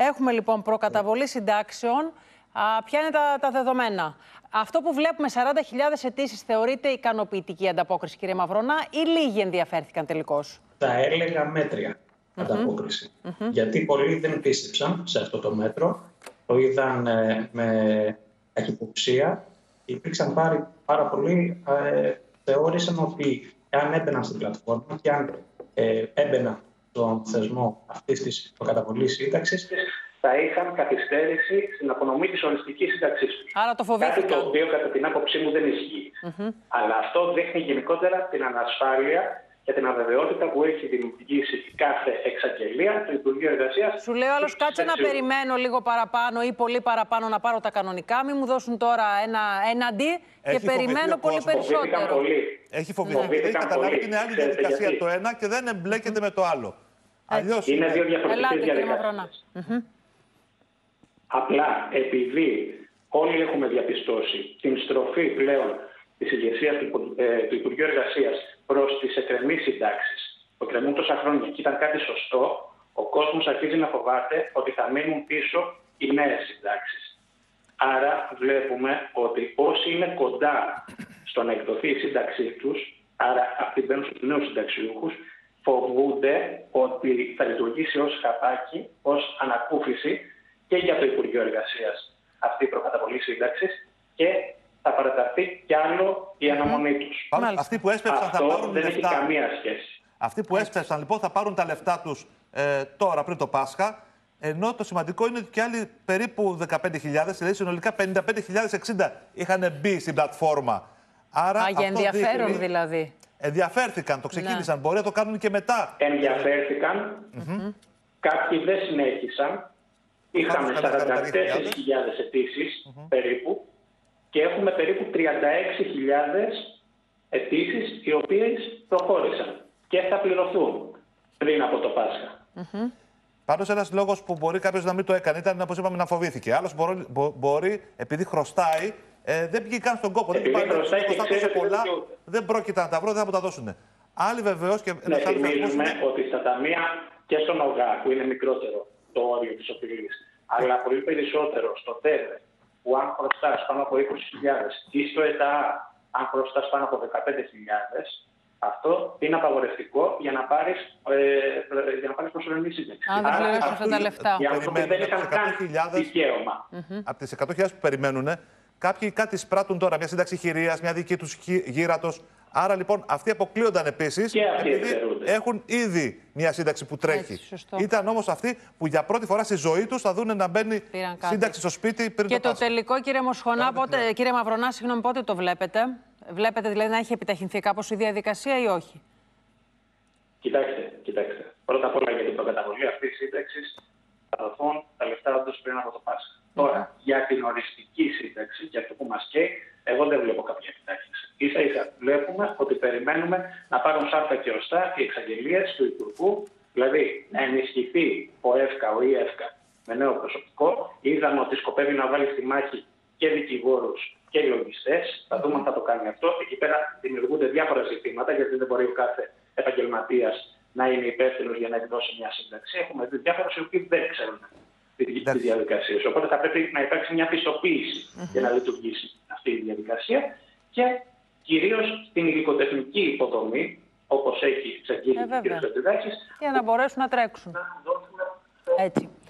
Έχουμε λοιπόν προκαταβολή συντάξεων. Ποια είναι τα δεδομένα? Αυτό που βλέπουμε, 40.000 αιτήσεις, θεωρείται ικανοποιητική ανταπόκριση, κύριε Μαυρονά, ή λίγοι ενδιαφέρθηκαν τελικώς? Θα έλεγα μέτρια ανταπόκριση. Γιατί πολλοί δεν πίστεψαν σε αυτό το μέτρο, το είδαν με καχυποψία. Υπήρξαν πάρα πολλοί θεώρησαν ότι αν έμπαιναν στην πλατφόρμα και αν έμπαιναν στον θεσμό αυτής της προκαταβολής σύνταξης, θα είχαν καθυστέρηση στην απονομή της οριστικής σύνταξής τους. Άρα το φοβήθηκαν. Κάτι το οποίο κατά την άποψή μου δεν ισχύει. Αλλά αυτό δείχνει γενικότερα την ανασφάλεια και την αβεβαιότητα που έχει δημιουργήσει κάθε εξαγγελία του Υπουργείου Εργασίας. Σου λέει ο άλλος, κάτσε να περιμένω λίγο παραπάνω ή πολύ παραπάνω να πάρω τα κανονικά. Μην μου δώσουν τώρα ένα αντί και περιμένω πολύ περισσότερο. Έχει φοβηθεί. Έχει καταλάβει ότι είναι άλλη διαδικασία το ένα και δεν εμπλέκεται με το άλλο. Αλλιώς είναι δύο διαφορετικές διαδικασίες. Απλά επειδή όλοι έχουμε διαπιστώσει την στροφή πλέον της ηγεσίας του Υπουργείου Εργασίας προς τις εκκρεμείς συντάξεις, που εκκρεμούν τόσα χρόνια και ήταν κάτι σωστό, ο κόσμος αρχίζει να φοβάται ότι θα μείνουν πίσω οι νέες συντάξεις. Άρα βλέπουμε ότι όσοι είναι κοντά στο να εκδοθεί η σύνταξή τους, άρα αυτοί μπαίνουν στους νέους συνταξιούχους, φοβούνται ότι θα λειτουργήσει ως χαπάκι, ως ανακούφιση και για το Υπουργείο Εργασίας αυτή η προκαταβολή σύνταξης και θα παραταθεί κι άλλο η αναμονή τους. Αυτοί που έσπευσαν θα πάρουν δεν λεφτά. έχει καμία σχέση. Αυτοί που έσπευσαν λοιπόν θα πάρουν τα λεφτά τους τώρα πριν το Πάσχα, ενώ το σημαντικό είναι ότι και άλλοι περίπου 15.000, δηλαδή συνολικά 55.060 είχαν μπει στην πλατφόρμα. Άρα για ενδιαφέρον δηλαδή. Ενδιαφέρθηκαν, το ξεκίνησαν, μπορεί να το κάνουν και μετά. Ενδιαφέρθηκαν, κάποιοι δεν συνέχισαν, είχαμε 44.000 αιτήσεις περίπου και έχουμε περίπου 36.000 αιτήσεις οι οποίες προχώρησαν και θα πληρωθούν πριν από το Πάσχα. Πάντως ένας λόγος που μπορεί κάποιος να μην το έκανε ήταν, όπως είπαμε, να φοβήθηκε. Άλλος μπορεί επειδή χρωστάει, δεν πήγε καν στον κόπο. Επειδή χρωστάει και ξέρει πολλά, δεν πρόκειται να τα βρω, δεν θα μου τα δώσουν. Άλλοι βεβαίως και θυμίζουμε ότι στα ταμεία και στον ΟΓΑ, που είναι μικρότερο το όριο της οφειλής, αλλά πολύ περισσότερο στο ΤΕΒΕ, που αν χρωστάς πάνω από 20.000 ή στο ΕΤΑ, αν χρωστάς πάνω από 15.000, αυτό είναι απαγορευτικό για να πάρεις προσωρινή σύνταξη. Αν δεν πληρώσεις αυτά τα λεφτά. Οι άνθρωποι δεν είχαν καν δικαίωμα. Από τις 100.000 που περιμένουν, κάποιοι κάτι σπράττουν τώρα, μια σύνταξη χειρίας, μια δική τους γύρατος. Άρα λοιπόν αυτοί αποκλείονταν επίσης, επειδή έχουν ήδη μια σύνταξη που τρέχει. Ήταν όμως αυτοί που για πρώτη φορά στη ζωή τους θα δουν να μπαίνει σύνταξη στο σπίτι πριν και το Πάσχα. τελικό, κύριε Μαυρονά, συγγνώμη, πότε το βλέπετε? Βλέπετε δηλαδή να έχει επιταχυνθεί κάπως η διαδικασία ή όχι? Κοιτάξτε. Πρώτα απ' όλα για την προκαταβολή αυτής της σύνταξης θα δοθούν τα λεφτά όντως πριν από το Πάσχα. Τώρα, για την οριστική σύνταξη, για αυτό που μας καίει, εγώ δεν βλέπω κάποια επιτάχυνση. Ίσα-ίσα βλέπουμε ότι περιμένουμε να πάρουν σάρκα και οστά οι εξαγγελίες του Υπουργού, δηλαδή να ενισχυθεί ο ΕΦΚΑ, ο ΙΕΦΚΑ με νέο προσωπικό. Είδαμε ότι σκοπεύει να βάλει στη μάχη και δικηγόρους και λογιστές. Θα δούμε αν θα το κάνει αυτό. Εκεί πέρα δημιουργούνται διάφορα ζητήματα, γιατί δεν μπορεί ο κάθε επαγγελματίας να είναι υπεύθυνος για να εκδώσει μια σύνταξη. Έχουμε δει διάφορους οι οποίοι δεν ξέρουν τις διαδικασίες. Οπότε θα πρέπει να υπάρξει μια πιστοποίηση για να λειτουργήσει αυτή η διαδικασία και κυρίως στην υλικοτεχνική υποδομή, όπως έχει εξαγγείλει ο κ. Χατζηδάκης, για να μπορέσουν να τρέξουν. Έτσι.